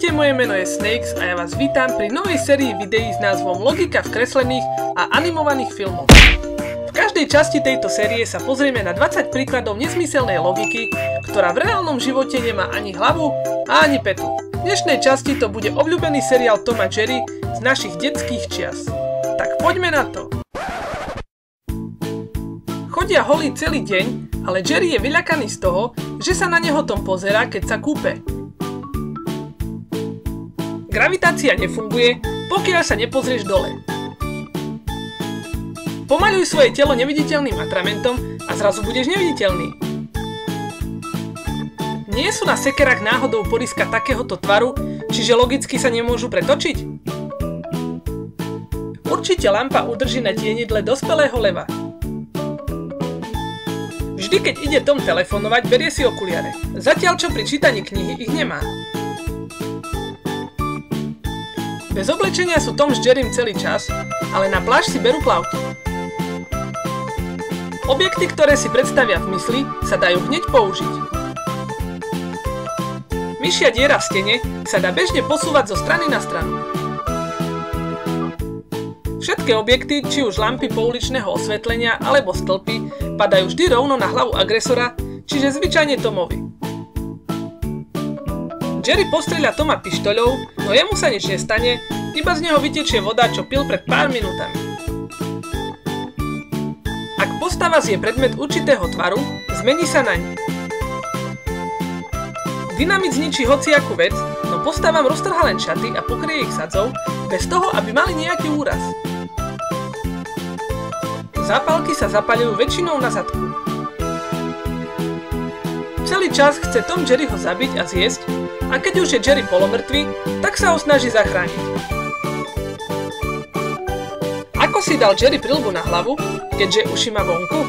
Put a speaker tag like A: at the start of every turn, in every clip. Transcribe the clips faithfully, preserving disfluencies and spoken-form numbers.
A: Ahojte, moje meno je Snakes a ja vás vítam pri novej sérii videí s názvom Logika v kreslených a animovaných filmoch. V každej časti tejto série sa pozrieme na dvadsať príkladov nezmyselnej logiky, ktorá v reálnom živote nemá ani hlavu a ani petu. V dnešnej časti to bude obľúbený seriál Tom a Jerry z našich detských čias. Tak poďme na to! Chodia holí celý deň, ale Jerry je vyľakaný z toho, že sa na neho Tom pozerá, keď sa kúpe. Gravitácia nefunguje, pokiaľ sa nepozrieš dole. Pomaľuj svoje telo neviditeľným atramentom a zrazu budeš neviditeľný. Nie sú na sekerách náhodou poriska takéhoto tvaru, čiže logicky sa nemôžu pretočiť? Určite lampa udrží na tienidle dospelého leva. Vždy, keď ide Tom telefonovať, berie si okuliare, zatiaľ čo pri čítaní knihy ich nemá. Bez oblečenia sú Tom s Jerrym celý čas, ale na pláž si berú plavky. Objekty, ktoré si predstavia v mysli, sa dajú hneď použiť. Myšia diera v stene sa dá bežne posúvať zo strany na stranu. Všetky objekty, či už lampy pouličného osvetlenia alebo stĺpy, padajú vždy rovno na hlavu agresora, čiže zvyčajne Tomovi. Jerry postrieľa Toma pištoľou, no jemu sa nič nestane, iba z neho vytečie voda, čo pil pred pár minútami. Ak postava zje predmet určitého tvaru, zmení sa naň. Dynamit zničí hociakú vec, no postavám roztrhá len šaty a pokrie ich sadzou, bez toho, aby mali nejaký úraz. Zápalky sa zapaľujú väčšinou na zadku. Celý čas chce Tom Jerryho zabiť a zjesť, a keď už je Jerry polomrtvý, tak sa ho snaží zachrániť. Ako si dal Jerry prilbu na hlavu, keďže uši má vonku?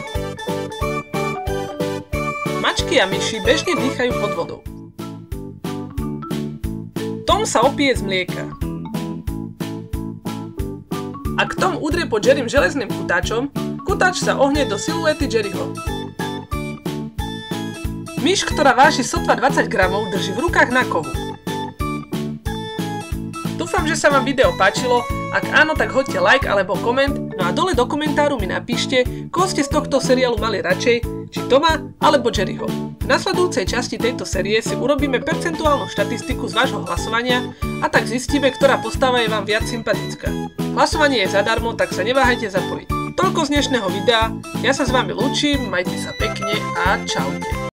A: Mačky a myši bežne dýchajú pod vodou. Tom sa opije z mlieka. Ak Tom udrie po Jerrym železným kutáčom, kutáč sa ohne do siluety Jerryho. Myš, ktorá váži sotva dvadsať gramov, drží v rukách na kovu. Dúfam, že sa vám video páčilo, ak áno, tak hoďte like alebo koment, no a dole do komentáru mi napíšte, koho ste z tohto seriálu mali radšej, či Toma alebo Jerryho. V nasledujúcej časti tejto série si urobíme percentuálnu štatistiku z vášho hlasovania a tak zistíme, ktorá postava je vám viac sympatická. Hlasovanie je zadarmo, tak sa neváhajte zapojiť. Toľko z dnešného videa, ja sa s vami lúčim, majte sa pekne a čaute.